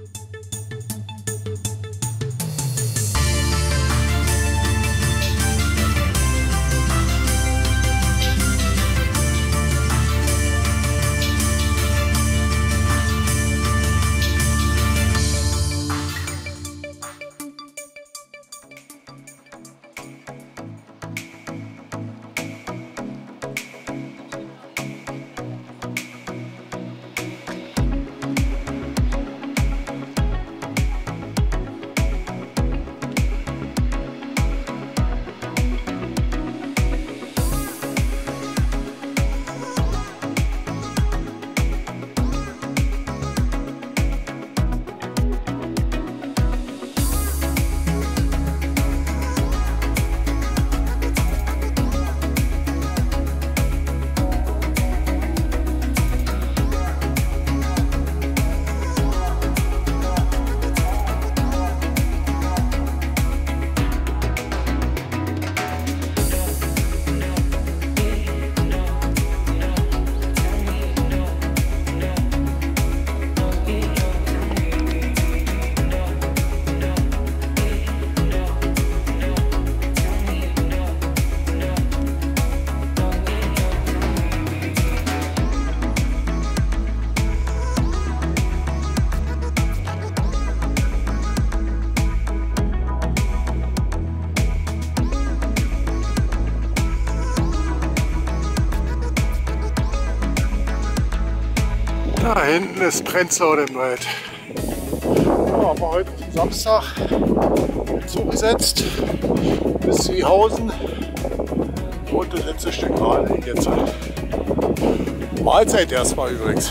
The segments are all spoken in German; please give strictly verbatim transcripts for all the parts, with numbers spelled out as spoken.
Da hinten ist Prenzlau im Wald. Ja, haben wir heute Samstag zugesetzt bis Seehausen und das letzte Stück gerade jetzt. Mahlzeit erstmal übrigens.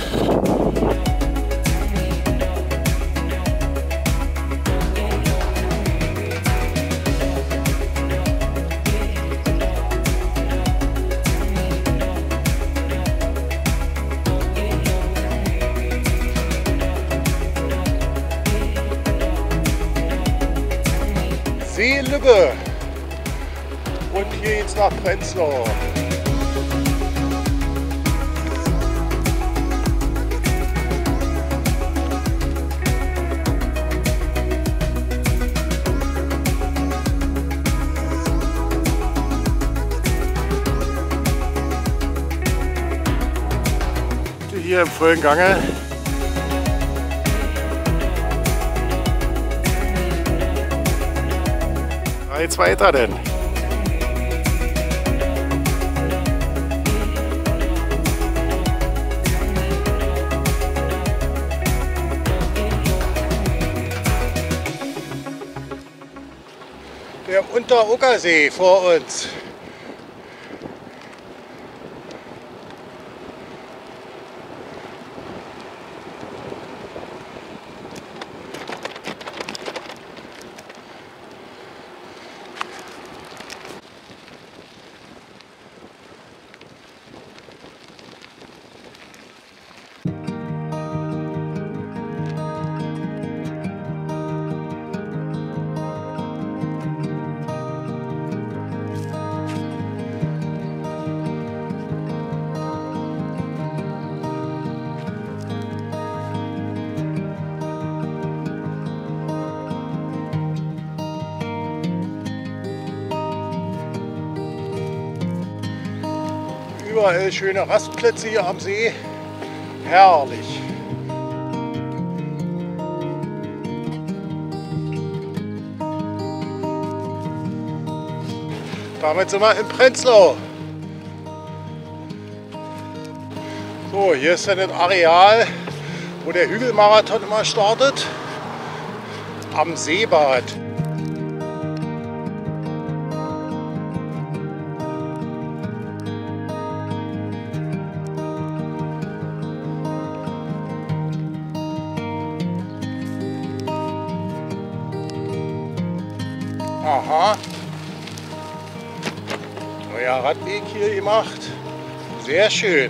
Seelübbe und hier geht's nach Prenzlau. Hier im vollen Gange. Jetzt weiter denn. Der Unterokersee vor uns. Überall schöne Rastplätze hier am See. Herrlich. Damit sind wir in Prenzlau. So, hier ist dann das Areal, wo der Hügelmarathon immer startet. Am Seebad. Aha, neuer Radweg hier gemacht, sehr schön.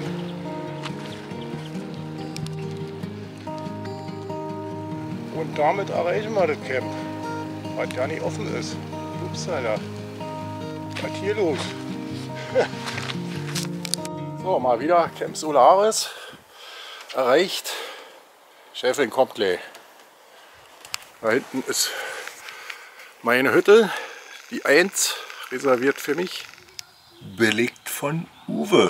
Und damit erreichen wir das Camp, was ja nicht offen ist. Upsala, was hier los? So, mal wieder Camp Solaris erreicht. Chefin kommt gleich. Da hinten ist meine Hütte, die eins, reserviert für mich, belegt von Uwe.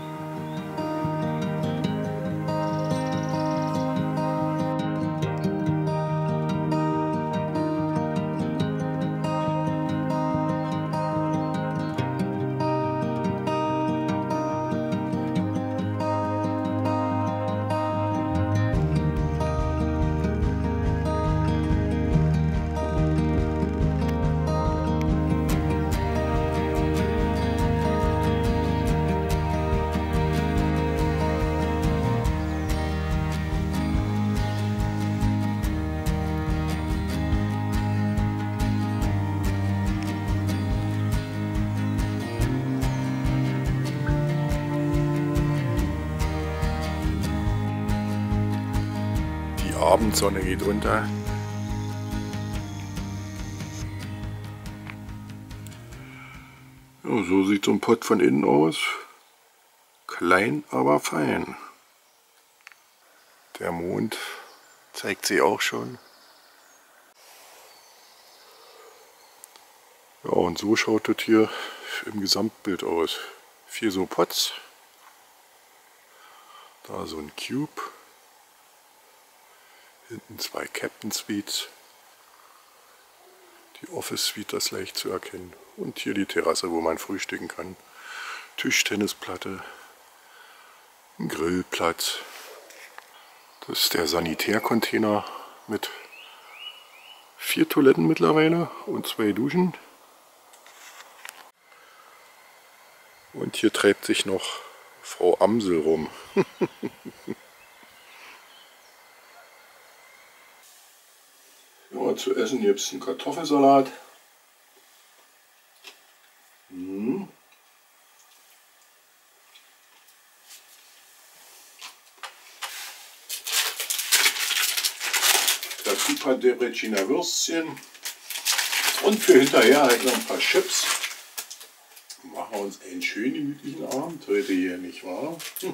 Die Abendsonne geht runter. Ja, so sieht so ein Pott von innen aus. Klein, aber fein. Der Mond zeigt sich auch schon. Ja, und so schaut das hier im Gesamtbild aus. Vier so Pots. Da so ein Cube. Hinten zwei Captain Suites. Die Office Suite, das leicht zu erkennen. Und hier die Terrasse, wo man frühstücken kann. Tischtennisplatte. Ein Grillplatz. Das ist der Sanitärcontainer mit vier Toiletten mittlerweile und zwei Duschen. Und hier treibt sich noch Frau Amsel rum. Ja, zu essen gibt es einen Kartoffelsalat. Hm. Dazu ein paar Debrecziner Würstchen. Und für hinterher halt noch ein paar Chips. Machen wir uns einen schönen gemütlichen Abend heute hier, nicht wahr?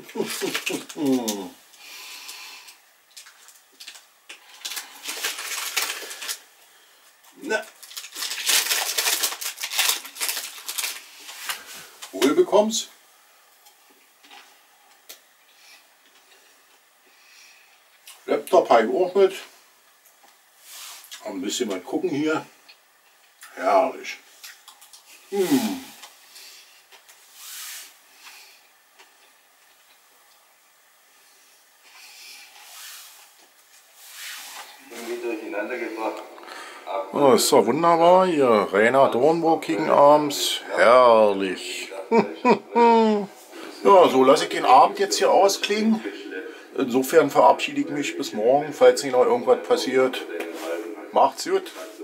Na. Wohl bekommst. Laptop habe ich auch mit. Ein bisschen mal gucken hier. Herrlich. Hm. Oh, ist doch wunderbar hier. Rainer Dornburg gegen abends. Herrlich. Ja, so lasse ich den Abend jetzt hier ausklingen. Insofern verabschiede ich mich bis morgen, falls nicht noch irgendwas passiert. Macht's gut.